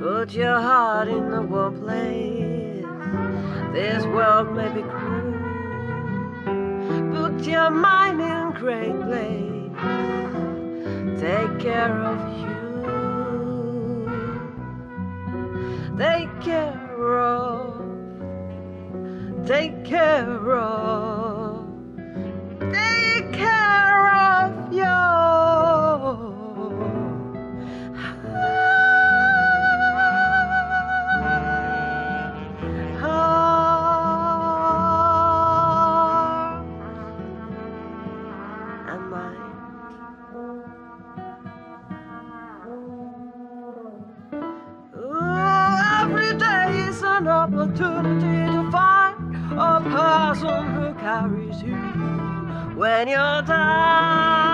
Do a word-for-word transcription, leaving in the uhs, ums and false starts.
Put your heart in the warm place. This world may be cruel. Put your mind in great place. Take care of you. Take care of. Take care of. Take care of your and mine. Ooh, every day is an opportunity to find a person who carries you when you're down.